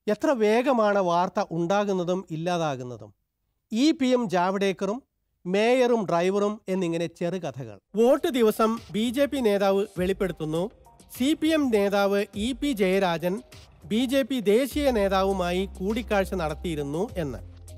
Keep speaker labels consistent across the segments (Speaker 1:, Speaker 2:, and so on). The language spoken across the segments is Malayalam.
Speaker 1: എത്ര വേഗമാണ് വാർത്ത ഉണ്ടാകുന്നതും ഇല്ലാതാകുന്നതും. EPM ജാവ്ദേക്കറും മേയറും ഡ്രൈവറും എന്നിങ്ങനെ ചെറുകഥകൾ. വോട്ട് ദിവസം BJP നേതാവ് വെളിപ്പെടുത്തുന്നു CPM നേതാവ് EP ജയരാജൻ BJP ദേശീയ നേതാവുമായി കൂടിക്കാഴ്ച നടത്തിയിരുന്നു എന്ന്.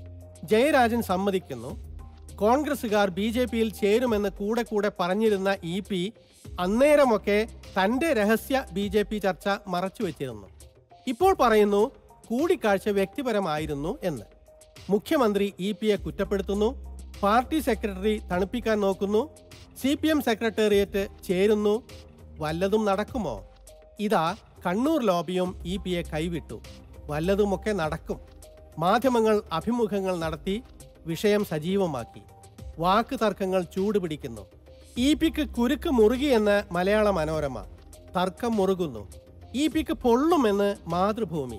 Speaker 1: ജയരാജൻ സമ്മതിക്കുന്നു. കോൺഗ്രസുകാർ BJPയിൽ ചേരുമെന്ന് കൂടെ പറഞ്ഞിരുന്ന EP അന്നേരമൊക്കെ തൻ്റെ രഹസ്യ BJP ചർച്ച മറച്ചുവെച്ചിരുന്നു. ഇപ്പോൾ പറയുന്നു കൂടിക്കാഴ്ച വ്യക്തിപരമായിരുന്നു എന്ന്. മുഖ്യമന്ത്രി EPയെ കുറ്റപ്പെടുത്തുന്നു. പാർട്ടി സെക്രട്ടറി തണുപ്പിക്കാൻ നോക്കുന്നു. CPM സെക്രട്ടേറിയറ്റ് ചേരുന്നു. വല്ലതും നടക്കുമോ? ഇതാ കണ്ണൂർ ലോബിയും EPയെ കൈവിട്ടു. വല്ലതുമൊക്കെ നടക്കും. മാധ്യമങ്ങൾ അഭിമുഖങ്ങൾ നടത്തി വിഷയം സജീവമാക്കി. വാക്ക് തർക്കങ്ങൾ ചൂടുപിടിക്കുന്നു. EPക്ക് കുരുക്ക് മുറുകിയെന്ന് മലയാള മനോരമ. തർക്കം മുറുകുന്നു. EPക്ക് പൊള്ളുമെന്ന് മാതൃഭൂമി.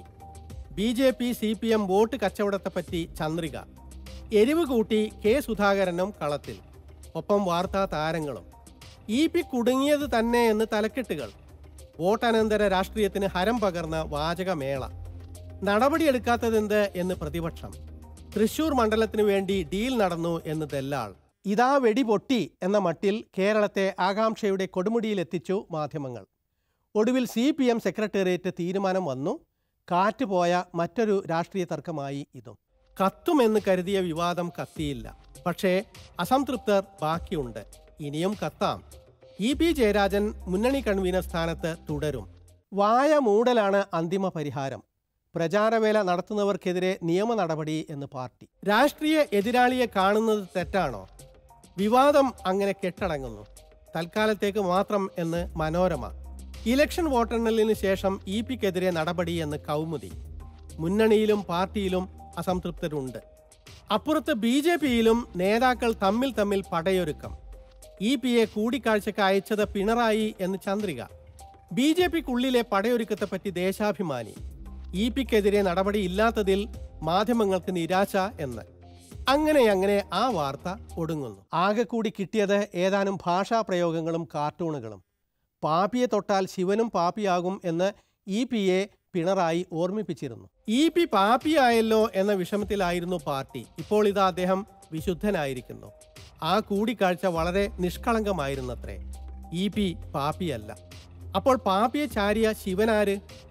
Speaker 1: BJP CPM വോട്ട് കച്ചവടത്തെപ്പറ്റി ചന്ദ്രിക. എരിവ് കൂട്ടി K സുധാകരനും കളത്തിൽ. ഒപ്പം വാർത്താ താരങ്ങളും. EP കുടുങ്ങിയത് തന്നെ എന്ന് തലക്കെട്ടുകൾ. വോട്ടനന്തര രാഷ്ട്രീയത്തിന് ഹരം പകർന്ന വാചകമേള. നടപടിയെടുക്കാത്തതെന്ത് എന്ന് പ്രതിപക്ഷം. തൃശൂർ മണ്ഡലത്തിനു വേണ്ടി ഡീൽ നടന്നു എന്ന് ദല്ലാൾ. ഇതാ വെടിപൊട്ടി എന്ന മട്ടിൽ കേരളത്തെ ആകാംക്ഷയുടെ കൊടുമുടിയിലെത്തിച്ചു മാധ്യമങ്ങൾ. ഒടുവിൽ CPM സെക്രട്ടേറിയറ്റ് തീരുമാനം വന്നു. കാറ്റുപോയ മറ്റൊരു രാഷ്ട്രീയ തർക്കമായി ഇതും. കത്തുമെന്ന് കരുതിയ വിവാദം കത്തിയില്ല. പക്ഷേ അസംതൃപ്തർ ബാക്കിയുണ്ട്. ഇനിയും കത്താം. EP ജയരാജൻ മുന്നണി കൺവീനർ സ്ഥാനത്ത് തുടരും. വായ മൂടലാണ് അന്തിമ പരിഹാരം. പ്രചാരവേല നടത്തുന്നവർക്കെതിരെ നിയമ നടപടി എന്ന് പാർട്ടി. രാഷ്ട്രീയ എതിരാളിയെ കാണുന്നത് തെറ്റാണോ? വിവാദം അങ്ങനെ കെട്ടടങ്ങുന്നു. തൽക്കാലത്തേക്ക് മാത്രം എന്ന് മനോരമ. ഇലക്ഷൻ വോട്ടെണ്ണലിന് ശേഷം EPക്കെതിരെ നടപടി എന്ന് കൗമുദി. മുന്നണിയിലും പാർട്ടിയിലും അസംതൃപ്തരുണ്ട്. അപ്പുറത്ത് BJPയിലും നേതാക്കൾ തമ്മിൽ പടയൊരുക്കം. EPയെ കൂടിക്കാഴ്ചയ്ക്ക് അയച്ചത് പിണറായി എന്ന് ചന്ദ്രിക. BJPക്കുള്ളിലെ പടയൊരുക്കത്തെപ്പറ്റി ദേശാഭിമാനി. EPക്കെതിരെ നടപടിയില്ലാത്തതിൽ മാധ്യമങ്ങൾക്ക് നിരാശ എന്ന്. അങ്ങനെ ആ വാർത്ത ഒടുങ്ങുന്നു. ആകെ കൂടി കിട്ടിയത് ഏതാനും ഭാഷാ പ്രയോഗങ്ങളും കാർട്ടൂണുകളും. പാപ്പിയെ തൊട്ടാൽ ശിവനും പാപ്പിയാകും എന്ന് EPയെ പിണറായി ഓർമ്മിപ്പിച്ചിരുന്നു. EP പാപ്പിയായല്ലോ എന്ന വിഷമത്തിലായിരുന്നു പാർട്ടി. ഇപ്പോൾ ഇതാ അദ്ദേഹം വിശുദ്ധനായിരിക്കുന്നു. ആ കൂടിക്കാഴ്ച വളരെ നിഷ്കളങ്കമായിരുന്നത്രേ. EP പാപ്പിയല്ല. അപ്പോൾ പാപ്പിയെ ചാരിയ ശിവനാര്?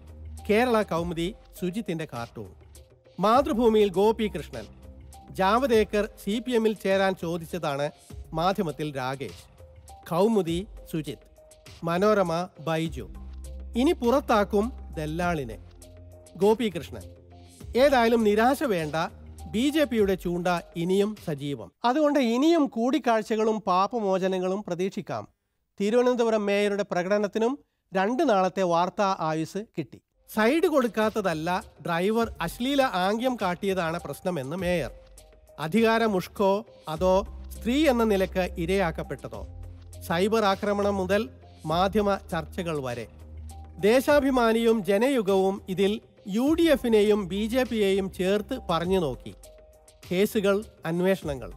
Speaker 1: കേരള കൗമുദി സുജിത്തിന്റെ കാർട്ടൂൺ. മാതൃഭൂമിയിൽ ഗോപികൃഷ്ണൻ. ജാവ്ദേക്കർ CPMൽ ചേരാൻ ചോദിച്ചതാണ്. മാധ്യമത്തിൽ രാകേഷ്. കൗമുദി സുജിത്ത്. മനോരമ ബൈജു. ഇനി പുറത്താക്കും ദല്ലാളിനെ. ഗോപികൃഷ്ണൻ. ഏതായാലും നിരാശ വേണ്ട. BJPയുടെ ചൂണ്ട ഇനിയും സജീവം. അതുകൊണ്ട് ഇനിയും കൂടിക്കാഴ്ചകളും പാപമോചനങ്ങളും പ്രതീക്ഷിക്കാം. തിരുവനന്തപുരം മേയറുടെ പ്രകടനത്തിനും 2 നാളത്തെ വാർത്താ ആയുസ് കിട്ടി. സൈഡ് കൊടുക്കാത്തതല്ല, ഡ്രൈവർ അശ്ലീല ആംഗ്യം കാട്ടിയതാണ് പ്രശ്നമെന്ന് മേയർ. അധികാരമുഷ്കോ അതോ സ്ത്രീ എന്ന നിലക്ക് ഇരയാക്കപ്പെട്ടതോ? സൈബർ ആക്രമണം മുതൽ മാധ്യമ ചർച്ചകൾ വരെ. ദേശാഭിമാനിയും ജനയുഗവും ഇതിൽ UDFനെയും BJPയെയും ചേർത്ത് പറഞ്ഞു നോക്കി. കേസുകൾ, അന്വേഷണങ്ങൾ,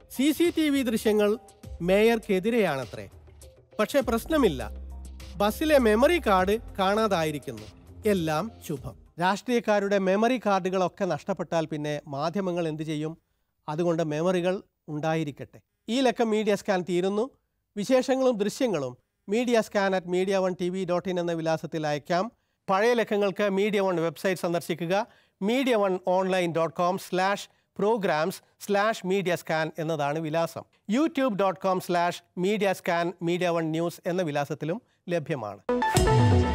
Speaker 1: CCTV ദൃശ്യങ്ങൾ മേയർക്കെതിരെയാണത്രേ. പക്ഷേ പ്രശ്നമില്ല. ബസ്സിലെ മെമ്മറി കാർഡ് കാണാതായിരിക്കുന്നു. എല്ലാം ശുഭം. രാഷ്ട്രീയക്കാരുടെ മെമ്മറി കാർഡുകളൊക്കെ നഷ്ടപ്പെട്ടാൽ പിന്നെ മാധ്യമങ്ങൾ എന്തു ചെയ്യും? അതുകൊണ്ട് മെമ്മറികൾ ഉണ്ടായിരിക്കട്ടെ. ഈ ലക്കം മീഡിയ സ്കാൻ തീരുന്നു. വിശേഷങ്ങളും ദൃശ്യങ്ങളും media@mediaonetv.in എന്ന വിലാസത്തിൽ അയക്കാം. പഴയ ലക്കങ്ങൾക്ക് Media One വെബ്സൈറ്റ് സന്ദർശിക്കുക. mediaoneonline.com/programs/mediascan എന്നതാണ് വിലാസം. youtube.com/mediascan media1 news എന്ന വിലാസത്തിലും ലഭ്യമാണ്.